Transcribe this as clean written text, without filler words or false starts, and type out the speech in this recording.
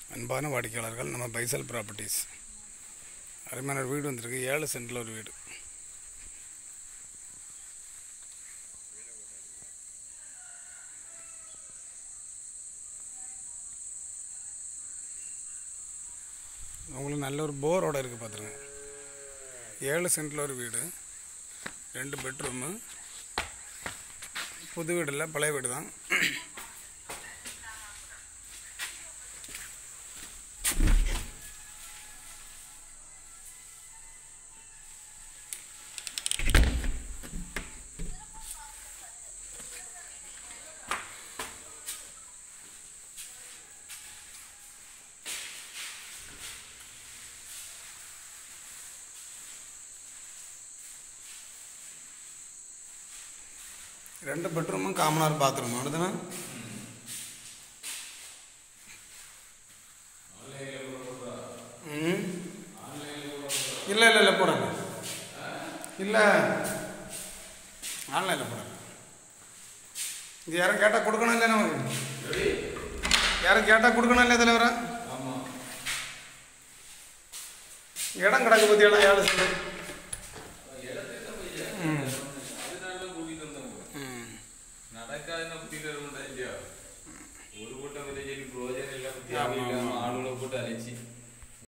அன்பான வாடிக்கையாளர்கள், நம்ம பைசல் ப்ராப்பர்ட்டிஸ் அருமையான ஒரு வீடு வந்திருக்கு. 7 சென்டில் ஒரு வீடு. உங்களுக்கு நல்ல ஒரு போரோடு இருக்குது பார்த்துருங்க. 7 சென்டில் ஒரு வீடு, 2 பெட்ரூமு. புது வீடு இல்லை, பழைய வீடு தான். ரெண்டு பெட்ரூமும் காமனார் பாத்ரூம் அடுத்துனா இல்லை இல்லை இல்லை போடுங்க. இல்லை ஆன்லைனில் போடுங்க. இது யாரும் கேட்டால் கொடுக்கணும் இல்லை நமக்கு? யாரும் கேட்டால் கொடுக்கணும் இல்லை தலைவரா? இடம் கிடக்கு பற்றி இடம் 7 சென்ட். ஒரு கூட்டம் ஆளுகளை போட்டு அழைச்சி